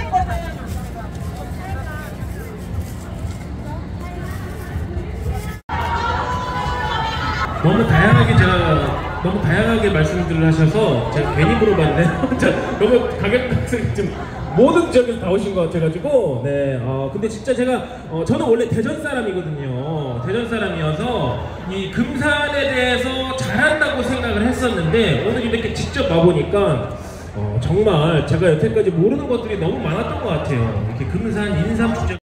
너무 다양하게 말씀들을 하셔서 제가 괜히 물어봤네요. 너무 가격이 좀 모든 지역에서 다 오신 것 같아가지고 네. 근데 진짜 제가 저는 원래 대전 사람이거든요. 대전 사람이어서 이 금산에 대해서 잘한다고 생각을 했었는데 오늘 이렇게 직접 와보니까 정말 제가 여태까지 모르는 것들이 너무 많았던 것 같아요. 이렇게 금산 인삼 축제